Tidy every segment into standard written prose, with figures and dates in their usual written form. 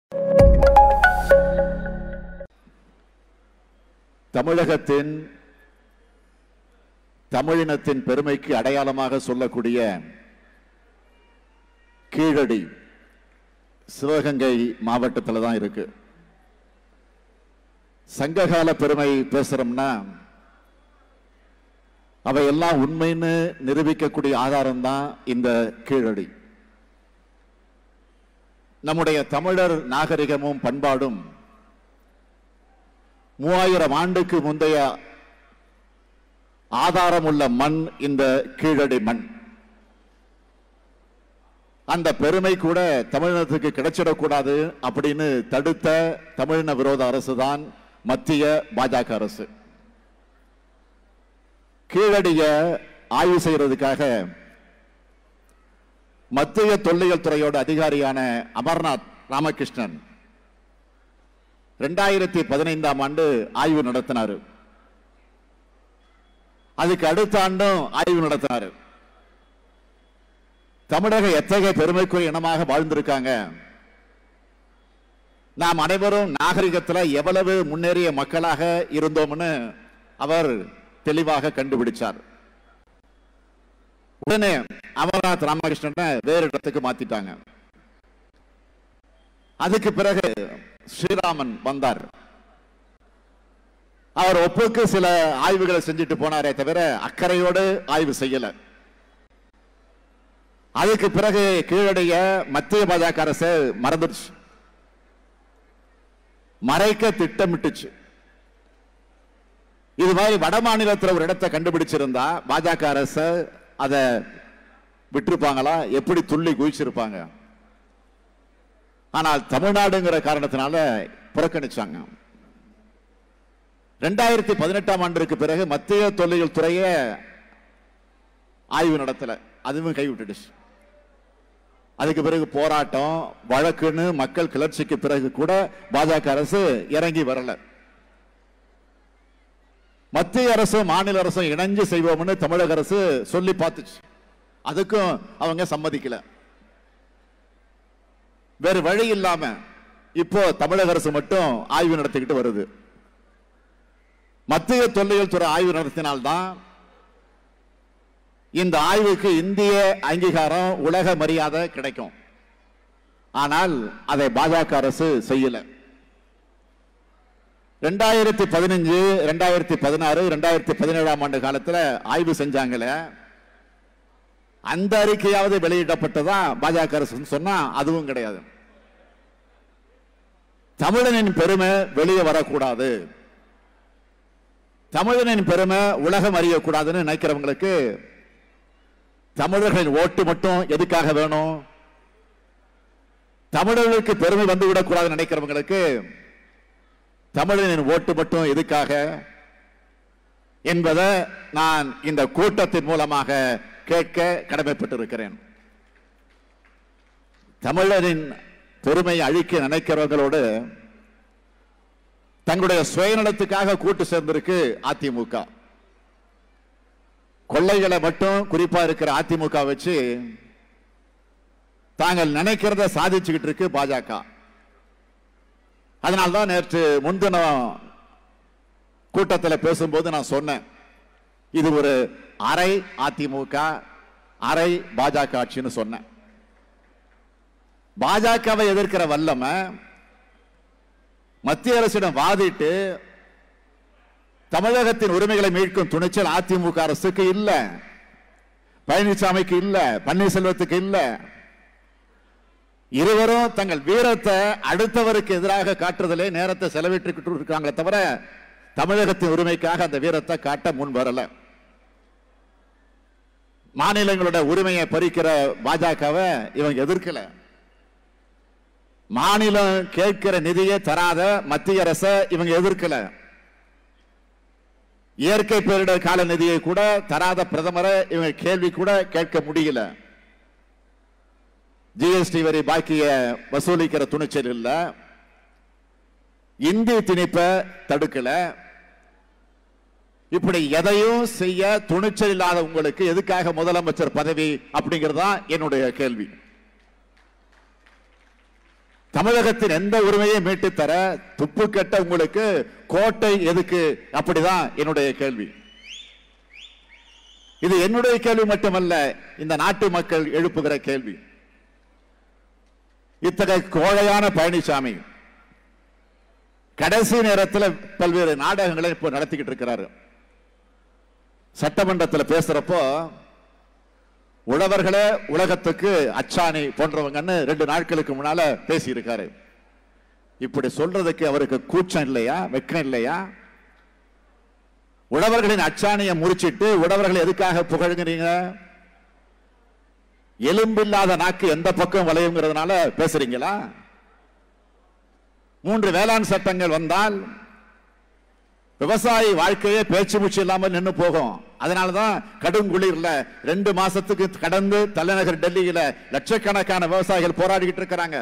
தமிழகத்தின் தமிழினத்தின் பெருமைக்கு அடையாளமாக சொல்லக்கூடிய கீழடி சிவகங்கை மாவட்டத்தில் தான் இருக்கு. சங்ககால பெருமை பேசுறோம்னா அவையெல்லாம் உண்மைன்னு நிரூபிக்கக்கூடிய ஆதாரம் தான் இந்த கீழடி. நம்முடைய தமிழர் நாகரிகமும் பண்பாடும் 3000 ஆண்டுக்கு முந்தைய ஆதாரம் உள்ள மண் இந்த கீழடி மண். அந்த பெருமை கூட தமிழினத்துக்கு கிடைச்சிடக்கூடாது அப்படின்னு தடுத்த தமிழின விரோத அரசு தான் மத்திய பாஜக அரசு. கீழடிய ஆய்வு செய்யறதுக்காக மத்திய தொல்லியல் துறையோட அதிகாரியான அமர்நாத் ராமகிருஷ்ணன் 2015ஆம் ஆண்டு ஆய்வு நடத்தினார். அதுக்கு அடுத்த ஆண்டும் ஆய்வு நடத்தினார். தமிழக எத்தகைய பெருமைக்குரிய இனமாக வாழ்ந்திருக்காங்க, நாம் அனைவரும் நாகரிகத்தில் எவ்வளவு முன்னேறிய மக்களாக இருந்தோம்னு அவர் தெளிவாக கண்டுபிடிச்சார். உடனே அமர்நாத் ராமகிருஷ்ணனை வேறு இடத்துக்கு மாத்திட்டாங்க. அதுக்கு பிறகு ஸ்ரீராமன் வந்தார். அவர் ஒப்புக்கு சில ஆய்வுகளை செஞ்சுட்டு போனாரே தவிர அக்கறையோடு ஆய்வு செய்யல. அதுக்கு பிறகு கீழடைய மத்திய பாஜக அரசு மறந்துடுச்சு, மறைக்க திட்டமிட்டுச்சு. இது மாதிரி வட மாநிலத்தில் ஒரு இடத்தை கண்டுபிடிச்சிருந்தா பாஜக அரசு அதை விட்டுருப்பாங்களா? எப்படி துள்ளி குதிச்சிருப்பாங்க. ஆனால் தமிழ்நாடுங்கிற காரணத்தினால புறக்கணிச்சாங்க. 2018ஆம் ஆண்டிற்கு பிறகு மத்திய தொல்லியல் துறையை ஆய்வு நடத்தல, அதுவும் கைவிட்டுடுச்சு. அதுக்கு பிறகு போராட்டம் வழக்குன்னு மக்கள் கிளர்ச்சிக்கு பிறகு கூட பாஜக அரசு இறங்கி வரல. மத்திய அரசு மாநில அரசும் இணைஞ்சு செய்வோம்னு தமிழக அரசு சொல்லி பார்த்துச்சு, அதுக்கும் அவங்க சம்மதிக்கல. வேறு வழி இல்லாம இப்போ தமிழக அரசு மட்டும் ஆய்வு நடத்திக்கிட்டு வருது. மத்திய தொல்லியல் துறை ஆய்வு நடத்தினால்தான் இந்த ஆய்வுக்கு இந்திய அங்கீகாரம், உலக மரியாதை கிடைக்கும். ஆனால் அதை பாஜக அரசு செய்யல. 2015, 2016, 2017ஆம் ஆண்டு காலத்தில் ஆய்வு செஞ்சாங்களே, அந்த அறிக்கையாவது வெளியிடப்பட்டதா பாஜக அரசு சொன்னா அதுவும் கிடையாது. தமிழனின் பெருமை வெளியே வரக்கூடாது, தமிழனின் பெருமை உலகம் அறியக்கூடாதுன்னு நினைக்கிறவங்களுக்கு தமிழர்களின் ஓட்டு மட்டும் எதுக்காக வேணும்? தமிழர்களுக்கு பெருமை வந்துவிடக்கூடாதுன்னு நினைக்கிறவங்களுக்கு தமிழனின் ஓட்டு மட்டும் எதுக்காக என்பதை நான் இந்த கூட்டத்தின் மூலமாக கேட்க கடமைப்பட்டிருக்கிறேன். தமிழரின் பெருமையை அழிக்க நினைக்கிறவர்களோடு தங்களுடைய சுயநலத்துக்காக கூட்டு சேர்ந்திருக்கு அதிமுக. கொள்ளைகளை மட்டும் குறிப்பா இருக்கிற அதிமுக வச்சு தாங்கள் நினைக்கிறத சாதிச்சுக்கிட்டு இருக்கு பாஜக. அதனால்தான் நேற்று முன்தினம் கூட்டத்தில் பேசும்போது நான் சொன்னேன், இது ஒரு அரை அதிமுக அரை பாஜக ஆட்சின்னு சொன்னேன். பாஜகவை எதிர்க்கிற வல்லமை மத்திய அரசிடம் வாதிட்டு தமிழகத்தின் உரிமைகளை மீட்கும் துணிச்சல் அதிமுக அரசுக்கு இல்ல, பழனிசாமிக்கு இல்ல, பன்னீர்செல்வத்துக்கு இல்ல. இருவரும் தங்கள் வீரத்தை அடுத்தவருக்கு எதிராக காட்டுறதிலே நேரத்தை செலவிட்டு இருக்காங்களே தவிர தமிழகத்தின் உரிமைக்காக அந்த வீரத்தை காட்ட முன் வரல. மாநிலங்களோட உரிமையை பறிக்கிற பாஜகவை இவங்க எதிர்க்கல. மாநிலம் கேட்கிற நிதியை தராத மத்திய அரசை இவங்க எதிர்க்கல. இயற்கை பேரிடர் கால நிதியை கூட தராத பிரதமரை இவங்க கேள்வி கூட கேட்க முடியல. ஜிஎஸ்டி வரி பாக்கிய வசூலிக்கிற துணிச்சல் இல்ல, இந்தி திணிப்பை தடுக்கல. இப்படி எதையும் செய்ய துணிச்சல் இல்லாத உங்களுக்கு எதுக்காக முதலமைச்சர் பதவி அப்படிங்கிறதா என்னுடைய கேள்வி. தமிழகத்தின் எந்த உரிமையை மீட்டு தர துப்பு கட்ட உங்களுக்கு கோட்டை எதுக்கு? அப்படிதான் என்னுடைய கேள்வி. இது என்னுடைய கேள்வி மட்டுமல்ல, இந்த நாட்டு மக்கள் எழுப்புகிற கேள்வி. இத்தகைய கோழையான பழனிசாமி கடைசி நேரத்தில் பல்வேறு நாடகங்களை இப்போ நடத்திக்கிட்டு இருக்கிறாரு. சட்டமன்றத்தில் பேசுறப்போ உழவர்களே உலகத்துக்கு அச்சாணி போன்றவங்கன்னு 2 நாட்களுக்கு முன்னால பேசி இருக்காரு. இப்படி சொல்றதுக்கு அவருக்கு கூச்சம் இல்லையா? வெக்கம் இல்லையா? உழவர்களின் அச்சாணியை முறிச்சிட்டு உழவர்களை எதுக்காக புகழுங்கிறீங்க? எலும்பில்லாத நாக்கு எந்த பக்கம் வளையுங்கிறதுனால பேசுறீங்களா? 3 வேளாண் சட்டங்கள் வந்தால் விவசாயி வாழ்க்கையே பேச்சு மூச்சு இல்லாமல் நின்று போகும். அதனாலதான் கடும் குளிர்ல 2 மாசத்துக்கு கடந்து தலைநகர் டெல்லியில லட்சக்கணக்கான விவசாயிகள் போராடிக்கிட்டு இருக்கிறாங்க.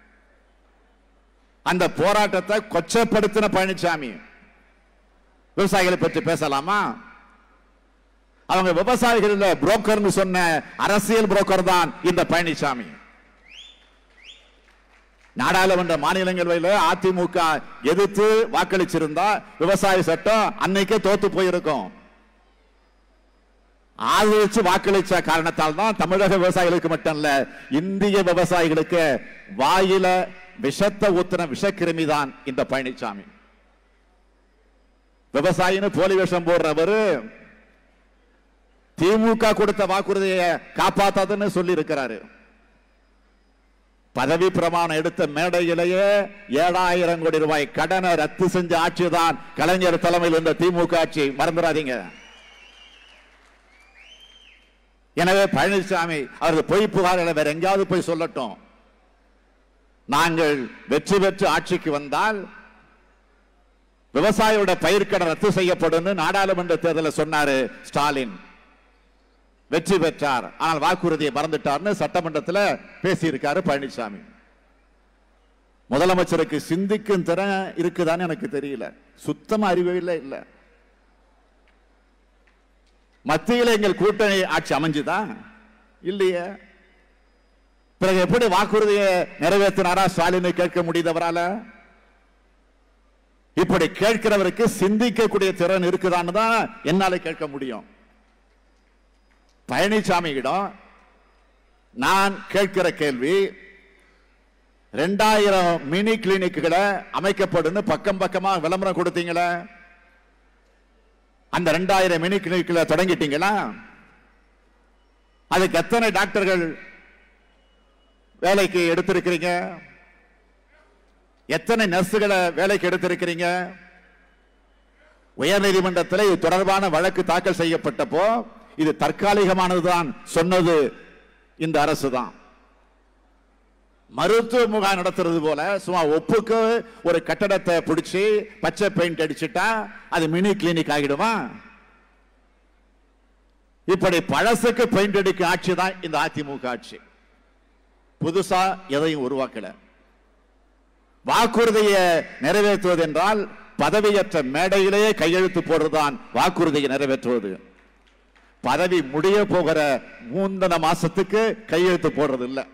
அந்த போராட்டத்தை கொச்சப்படுத்தின பழனிசாமி விவசாயிகளை பற்றி பேசலாமா? அவங்க விவசாயிகள் புரோக்கர் சொன்ன அரசியல் புரோக்கர் தான் இந்த பழனிசாமி. நாடாளுமன்ற மாநிலங்களவையில் அதிமுக எதிர்த்து வாக்களிச்சிருந்தா விவசாய சட்டம் அன்னைக்கே தோத்து போயிருக்கும். ஆதரிச்சு வாக்களிச்ச காரணத்தால் தான் தமிழக விவசாயிகளுக்கு மட்டும் இல்ல, இந்திய விவசாயிகளுக்கு வாயில விஷத்தை ஊத்தின விஷக்கிருமி தான் இந்த பழனிசாமி. விவசாயின்னு போலி விஷம் போடுறவரு திமுக கொடுத்த வாக்குறுதியை காப்பாத்தாதுன்னு சொல்லி இருக்கிறாரு. பதவி பிரமாணம் எடுத்த மேடையிலேயே 7000 கோடி ரூபாய் கடனை ரத்து செஞ்ச ஆட்சி தான் கலைஞர் தலைமையில் இருந்த திமுக ஆட்சி, மறந்துடாதீங்க. எனவே பழனிசாமி அவரது பொய் புகார்களை வேற எங்கேயாவது போய் சொல்லட்டும். நாங்கள் வெற்றி பெற்று ஆட்சிக்கு வந்தால் விவசாயியோட பயிர்க்கடன் ரத்து செய்யப்படும் நாடாளுமன்ற தேர்தலில் சொன்னாரு ஸ்டாலின். வெற்றி பெற்றார், ஆனால் வாக்குறுதியை மறந்துட்டார்னு சட்டமன்றத்தில் பேசியிருக்காரு பழனிசாமி. முதலமைச்சருக்கு சிந்திக்கும் திறன் இருக்குதான்னு எனக்கு தெரியல, சுத்தமா அறிவே இல்ல. மத்தியில் எங்கள் கூட்டணி ஆட்சி அமைஞ்சுதா? இல்லையே. பிறகு எப்படி வாக்குறுதியை நிறைவேற்றினாரா ஸ்டாலினை கேட்க முடியுதவரால? இப்படி கேட்கிறவருக்கு சிந்திக்கக்கூடிய திறன் இருக்குதான்னு தான் என்னால கேட்க முடியும். பழனிசாமியிடம் நான் கேட்கிற கேள்வி, 2000 மினி கிளினிக்குகளை அமைக்கப்படும் பக்கம் பக்கமா விளம்பரம் கொடுத்தீங்களா? அந்த 2000 மினி கிளினிக்குகளை தொடங்கிட்டீங்களா? அதுக்கு எத்தனை டாக்டர்கள் வேலைக்கு எடுத்திருக்கிறீங்க? எத்தனை நர்சுகளை வேலைக்கு எடுத்திருக்கிறீங்க? உயர்நீதிமன்றத்தில் இது தொடர்பான வழக்கு தாக்கல் செய்யப்பட்டப்போ இது தற்காலிகமானதுதான் சொன்னது இந்த அரசு தான். மருத்துவ முகாம் நடத்துறது போல சும்மா ஒப்புக்கு ஒரு கட்டடத்தை பிடிச்சி பச்சை பெயிண்ட் அடிச்சுட்டா அது மினி கிளினிக் ஆகிடுமா? இப்படி பழசுக்கு பெயிண்ட் அடிக்கும் ஆட்சி தான் இந்த அதிமுக ஆட்சி. புதுசா எதையும் உருவாக்கல. வாக்குறுதியை நிறைவேற்றுவது என்றால் பதவியற்ற மேடையிலேயே கையெழுத்து போடுறதுதான் வாக்குறுதியை நிறைவேற்றுவது. பதவி முடிய போகிற 3 மாசத்துக்கு கையெழுத்து போடுறது இல்ல.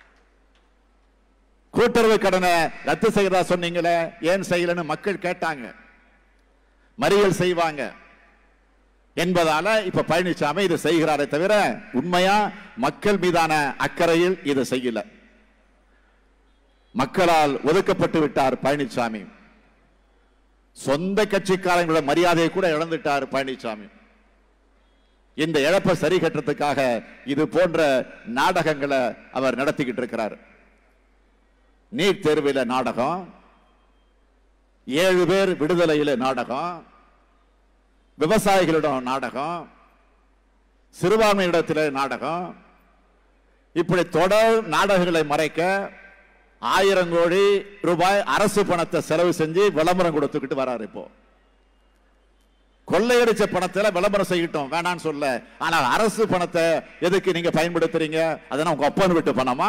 கூட்டுறவு கடனை ரத்து செய்யறதா சொன்னீங்களே, ஏன் செய்யலன்னு மக்கள் கேட்டாங்க. மறியல் செய்வாங்க என்பதால இப்ப பழனிசாமி இது செய்கிறாரே தவிர உண்மையா மக்கள் மீதான அக்கறையில் இது செய்யல. மக்களால் ஒதுக்கப்பட்டு விட்டார் பழனிசாமி. சொந்த கட்சிக்காரங்களோட மரியாதையை கூட இழந்துட்டார் பழனிசாமி. இந்த இழப்பை சரி கட்டுறதுக்காக இது போன்ற நாடகங்களை அவர் நடத்திக்கிட்டு இருக்கிறார். நீட் தேர்வில் நாடகம், 7 பேர் விடுதலையில் நாடகம், விவசாயிகளிடம் நாடகம், சிறுபான்மையிடத்தில் நாடகம். இப்படி தொடர் நாடகங்களை மறைக்க 1000 கோடி ரூபாய் அரசு பணத்தை செலவு செஞ்சு விளம்பரம் கொடுத்துக்கிட்டு வராரு. இப்போ கொள்ளையடிச்ச பணத்தை விளம்பரம் செய்யட்டும், வேணான்னு சொல்ல. ஆனால் அரசு பணத்தை எதுக்கு நீங்க பயன்படுத்துறீங்க? அதனால உங்க அப்பன் விட்டு பணமா?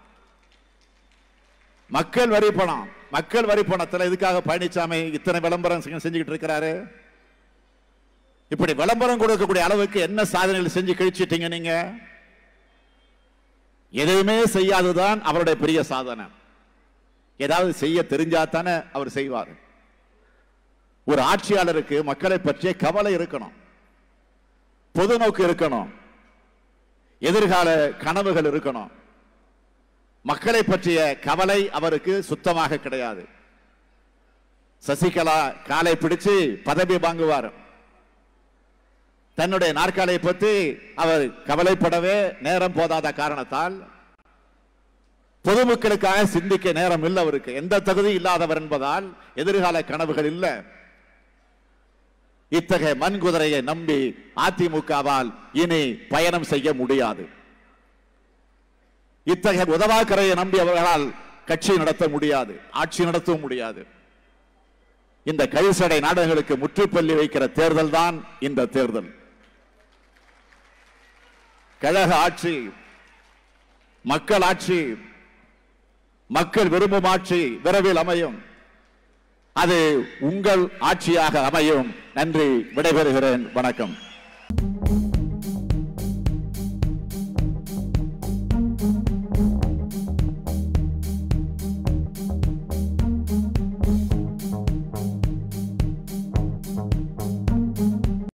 மக்கள் வரி பணம். மக்கள் வரி பணத்தில் எதுக்காக பழனிசாமி இத்தனை விளம்பரம் செஞ்சுக்கிட்டு இருக்கிறாரு? இப்படி விளம்பரம் கொடுக்கக்கூடிய அளவுக்கு என்ன சாதனைகள் செஞ்சு கழிச்சிட்டீங்க நீங்க? எதுவுமே செய்யாதுதான் அவருடைய பெரிய சாதனை. ஏதாவது செய்ய தெரிஞ்சாத்தானே அவர் செய்வார். ஒரு ஆட்சியாளருக்கு மக்களை பற்றிய கவலை இருக்கணும், பொது நோக்கு இருக்கணும், எதிர்கால கனவுகள் இருக்கணும். மக்களை பற்றிய கவலை அவருக்கு சுத்தமாக கிடையாது. சசிகலா காலை பிடிச்சு பதவி வாங்குவார். தன்னுடைய நாற்காலியை பற்றி அவர் கவலைப்படவே நேரம் போதாத காரணத்தால் பொதுமக்களுக்காக சிந்திக்க நேரம் இல்லை அவருக்கு. எந்த தகுதி இல்லாதவர் என்பதால் எதிர்கால கனவுகள் இல்லை. இத்தகைய மண்குதிரையை நம்பி அதிமுகவால் இனி பயணம் செய்ய முடியாது. இத்தகைய உதவாக்கரையை நம்பி அவர்களால் கட்சி நடத்த முடியாது, ஆட்சி நடத்தவும் முடியாது. இந்த கழிசடை நாடகங்களுக்கு முற்றுப்புள்ளி வைக்கிற தேர்தல் தான் இந்த தேர்தல். கழக ஆட்சி, மக்கள் ஆட்சி, மக்கள் விரும்பும் ஆட்சி விரைவில் அமையும். அது உங்கள் ஆட்சியாக அமையும். நன்றி, விடைபெறுகிறேன். வணக்கம்.